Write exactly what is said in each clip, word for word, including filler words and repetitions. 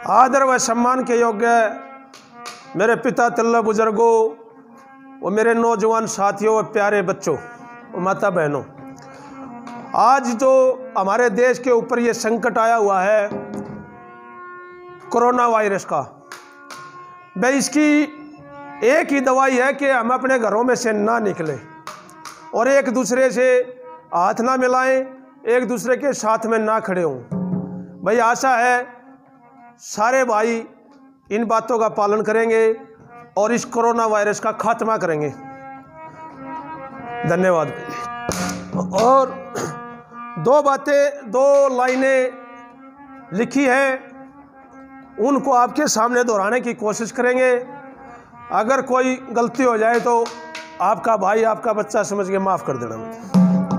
आदर व सम्मान के योग्य मेरे पिता तल्ला बुजुर्गों और मेरे नौजवान साथियों व प्यारे बच्चों और माता बहनों, आज जो हमारे देश के ऊपर ये संकट आया हुआ है कोरोना वायरस का, भाई इसकी एक ही दवाई है कि हम अपने घरों में से ना निकलें और एक दूसरे से हाथ ना मिलाएं, एक दूसरे के साथ में ना खड़े हों। भाई आशा है सारे भाई इन बातों का पालन करेंगे और इस कोरोना वायरस का खात्मा करेंगे। धन्यवाद। और दो बातें, दो लाइनें लिखी हैं, उनको आपके सामने दोहराने की कोशिश करेंगे। अगर कोई गलती हो जाए तो आपका भाई, आपका बच्चा समझ के माफ़ कर देना।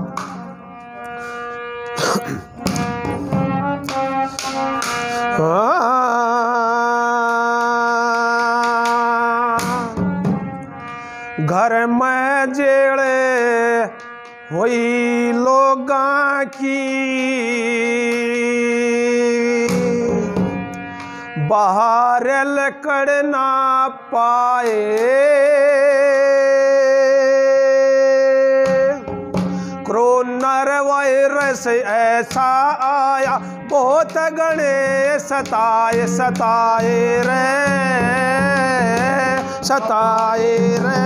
घर में जेड़े हुई लोगां की, बाहर लकड़ ना पाए, कोरोना वायरस ऐसा आया बहुत गणे सताए सताए रे सताए रे।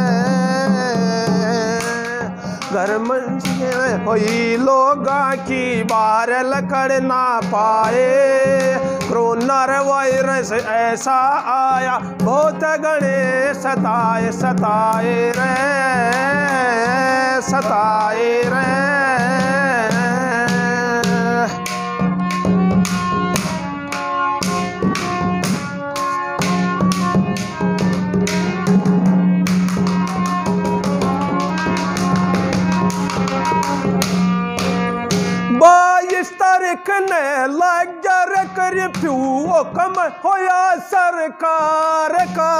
घर में हुई लोगा की बाहर लकड़ ना पाए, कोरोना वायरस ऐसा आया बहुत गणे सताए सताए रे सताए रे। बाईस तारीख ने लगर कर्फ्यू कम होया सरकार का,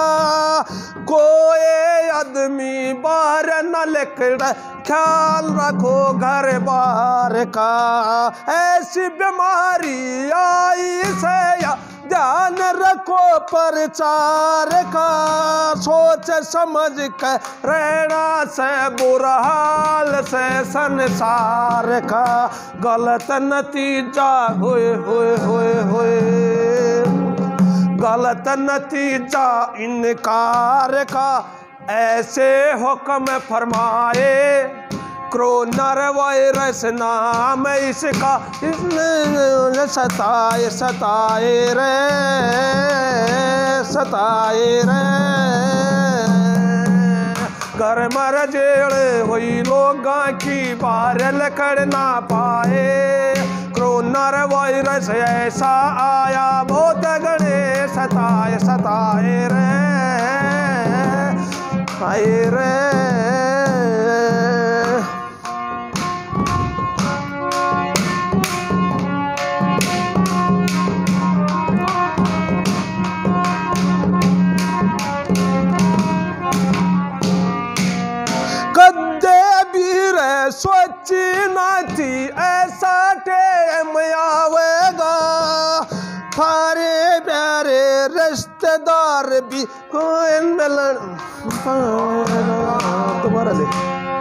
कोई आदमी बाहर न निकले, ख्याल रखो घर बार का। ऐसी बीमारी आई से या ध्यान रखो प्रचार का, सोच समझ कर रहना से बुरा हाल से संसार का। गलत नतीजा हुए हुए हुए हुए गलत नतीजा इनकार का, ऐसे हुक्म फरमाए, कोरोना वायरस नाम इसका, इसने सताए सताए रे सताए रे। घर मर जेड़े हुई लोगां की बाहर लकड़ ना पाए, कोरोना वायरस ऐसा आया बहुत गणे सताए सताए रे आए रे। सोची ना थी ऐसा टेम आवेगा, थारे प्यारे रिश्तेदार भी कोई मिलन दोबारा ले।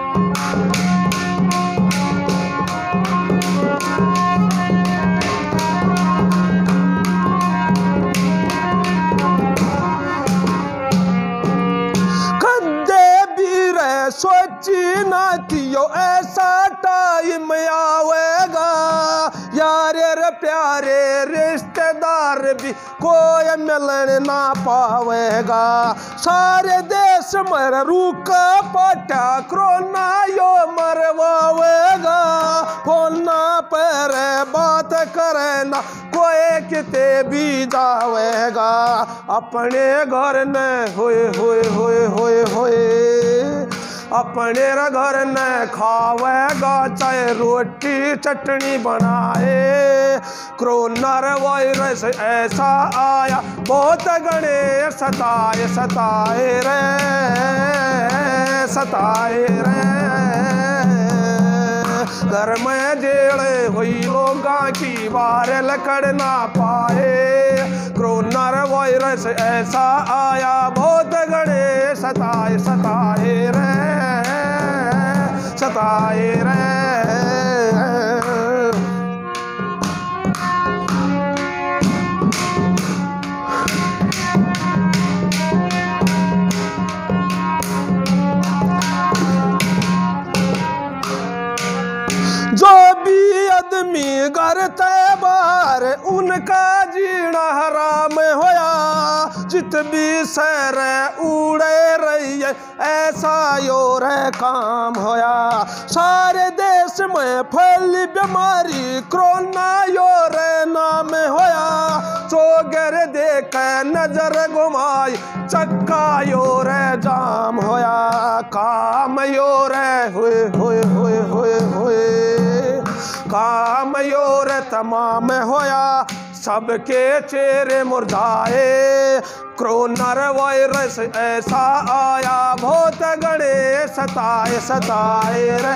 सोची ना थियो ऐसा टाइम आवेगा, यारे रे प्यारे रिश्तेदार भी कोई मिलन ना पावेगा। सारे देश मर रूका पटा कोरोना यो मरवावेगा, फोना पर बात करे ना कोई किते भी जावेगा। अपने घर न होए होए होए होए होए अपने घर न खावेगा, चाहे रोटी चटनी बनाए, कोरोना वायरस ऐसा आया बहुत गणे सताए सताए रे सताए रे। घर में जेड़े हुई लोगां की बाहर लकड़ ना पाए, वायरस ऐसा आया बहुत गणेश सताए सताए रे सताए रे। जो भी आदमी करते बार उनका जीना हराम होया। जित भी सैर उड़े रही है ऐसा योर काम होया। सारे देश में फैली बीमारी कोरोना योर नाम होया। चोगर देख नजर घुमाई चक्का योर जाम होया। काम योर हुए हुए हुए हुए हुए काम योर तमाम होया। सबके चेहरे मुरझाए कोरोना वायरस ऐसा आया बहुत गणेश सताए सताए रे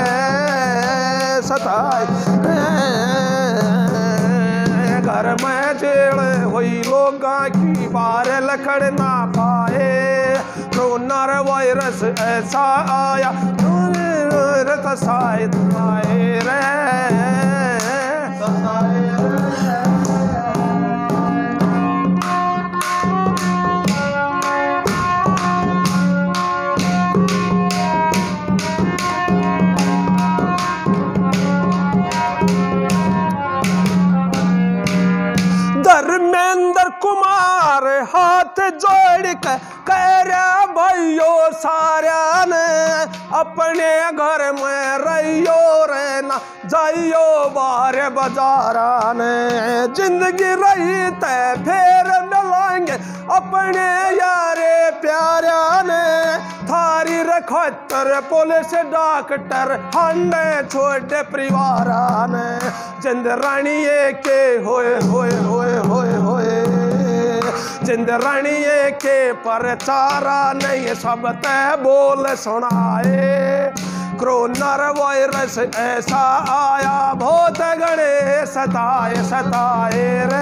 सताए रे। घर में जेल हुई लोगा की बार लखड़ ना पाए। कोरोना वायरस ऐसा आया सताए सताए रे सताए धर्मेंद्र कुमार हाथ जोड़ के कह रहा भाइयों सारा ने अपने घर में रहियो रे ना जाइयो बाहर बाजारा ने। जिंदगी रही तय फिर मिलेंगे अपने यारे प्यारा ने। थारी रखतर पुलिस डॉक्टर हंडे छोटे परिवार ने। जिंद रानी के होए होए होए होए होए जिंद रानी के परचारा नहीं सब तय बोल सुनाए। कोरोना वायरस ऐसा आया बहुत गणेश सताए सताए रे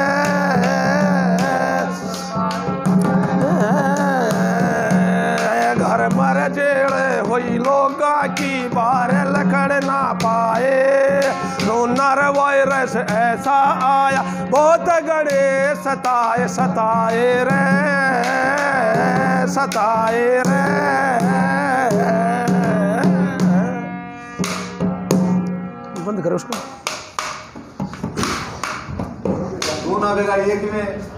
घर मर जेड़ हुई लोगा की बार लकड़ ना पाए। कोरोना वायरस ऐसा आया बहुत गणेश सताए सताए रे सताए रे। बंद करो उसको। दो ना बेकार एक में